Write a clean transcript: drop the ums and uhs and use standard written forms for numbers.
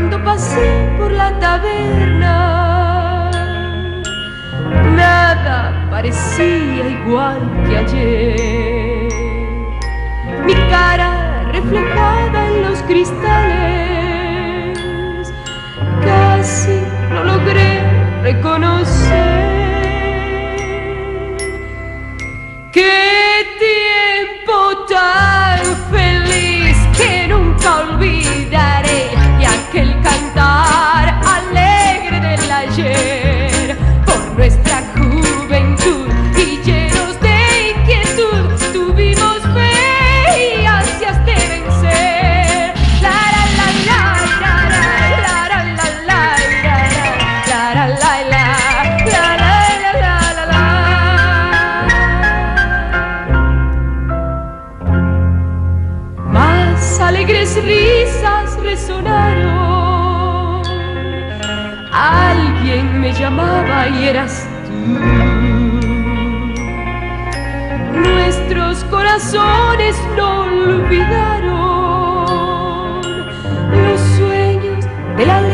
cuando pasé por la taberna, nada parecía igual que ayer. Mi cara reflejada en los cristales, casi no logré reconocer. ¡Qué tiempo tan feliz que nunca olvidaré! Y aquel cantar alegre del ayer por nuestra juventud, y llenos de inquietud tuvimos fe y ansias de vencer. La la la la la la la la la la la la la. Alegres risas resonaron, alguien me llamaba y eras tú. Nuestros corazones no olvidaron los sueños del alma.